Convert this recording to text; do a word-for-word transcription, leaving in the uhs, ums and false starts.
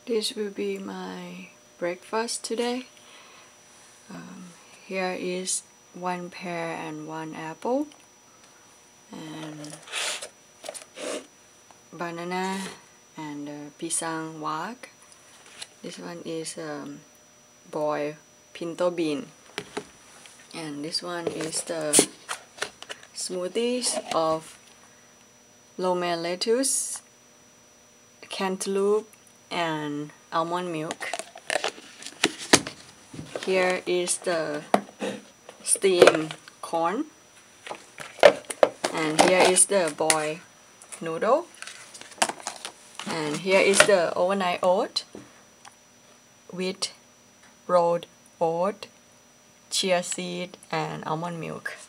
This will be my breakfast today. Um, here is one pear and one apple, and banana and uh, pisang wak. This one is um, boiled pinto bean, and this one is the smoothies of romaine lettuce, cantaloupe, and almond milk. Here is the steamed corn, and here is the boiled noodle, and here is the overnight oat with rolled oat, chia seed, and almond milk.